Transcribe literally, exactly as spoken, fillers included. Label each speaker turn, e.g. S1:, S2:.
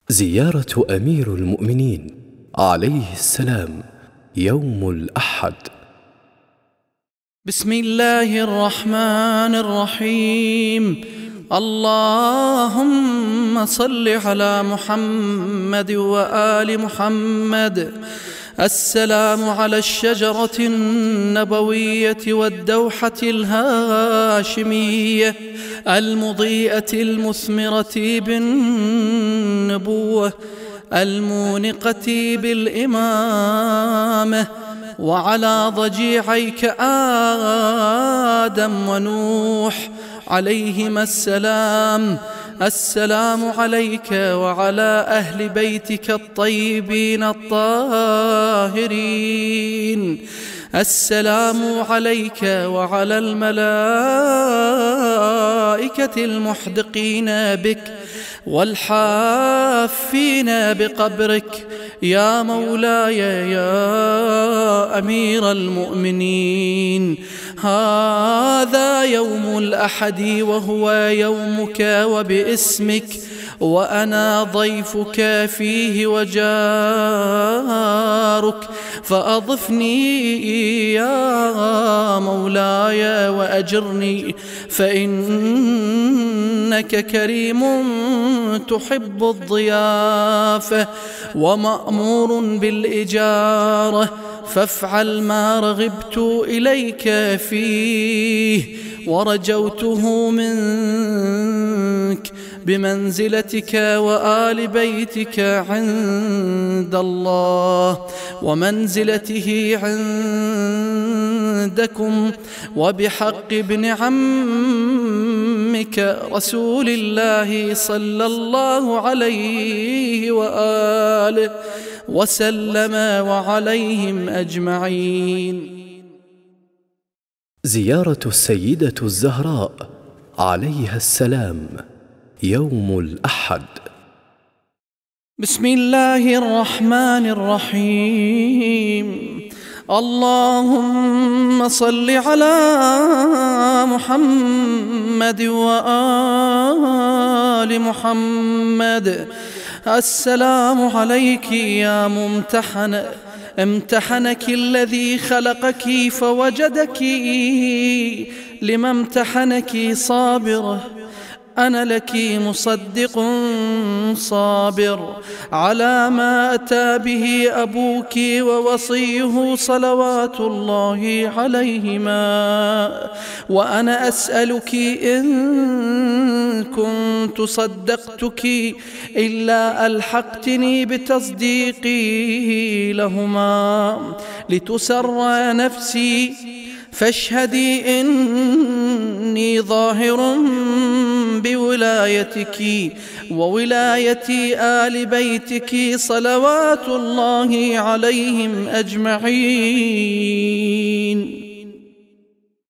S1: زيارة أمير المؤمنين عليه السلام يوم الأحد.
S2: بسم الله الرحمن الرحيم. اللهم صل على محمد وآل محمد. السلام على الشجرة النبوية والدوحة الهاشمية المضيئة المثمرة بالنبوة المونقة بالإمامة، وعلى ضجيعيك آدم ونوح عليهما السلام. السلام عليك وعلى أهل بيتك الطيبين الطاهرين. السلام عليك وعلى الملائكة المحدقين بك والحافين بقبرك يا مولاي يا أمير المؤمنين. هذا يوم الأحد وهو يومك وباسمك، وأنا ضيفك فيه وجارك، فأضفني يا مولاي وأجرني، فإنك كريم تحب الضيافة ومأمور بالإجارة، فافعل ما رغبت إليك فيه ورجوته منك بمنزلتك وآل بيتك عند الله ومنزلته عندكم، وبحق ابن عمك رسول الله صلى الله عليه وآله وسلم وعليهم أجمعين.
S1: زيارة السيدة الزهراء عليها السلام يوم الأحد.
S2: بسم الله الرحمن الرحيم. اللهم صل على محمد وآل محمد. السلام عليك يا ممتحنة، امتحنك الذي خلقك فوجدك لما امتحنك صابرة. أنا لك مصدق صابر على ما أتى به أبوك ووصيه صلوات الله عليهما، وأنا أسألك إن كنت صدقتك إلا ألحقتني بتصديقي لهما لتسر نفسي، فاشهدي إني ظاهر بولايتك وولاية آل بيتك صلوات الله عليهم أجمعين.